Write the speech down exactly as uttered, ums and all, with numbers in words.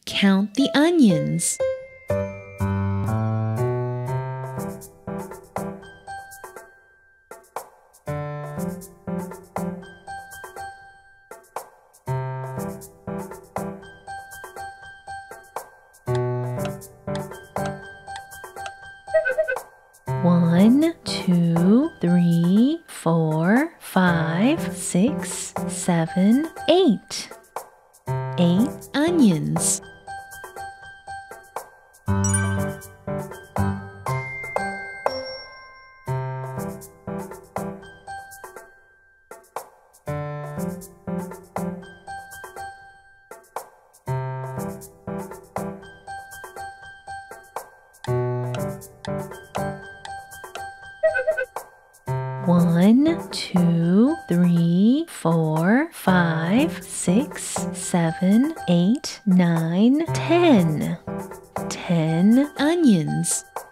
Count the onions. One, two, three, four, five, six, seven, eight. Eight onions. One, two, three, four, five, six, seven, eight, nine, ten. Ten onions.